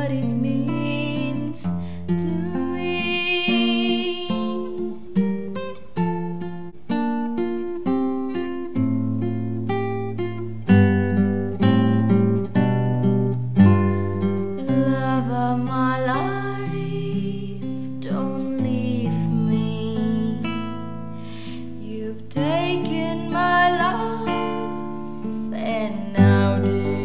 what it means to me. Love of my life, don't leave me. You've taken my love and now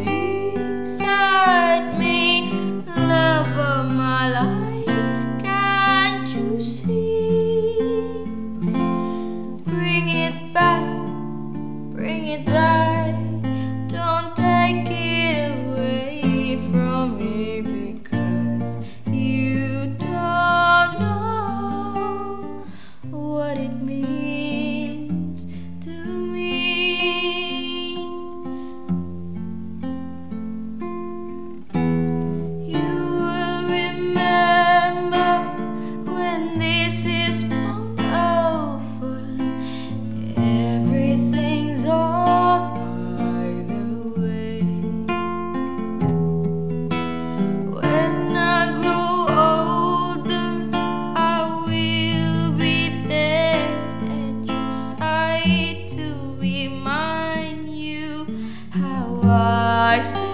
decide me. Love of my life, can't you see? Bring it back, bring it back. Don't take it away from me, because you don't know what it means to me. You will remember when this is blown over. Everything's all by the way. When I grow older, I will be there at your side to remind you how I still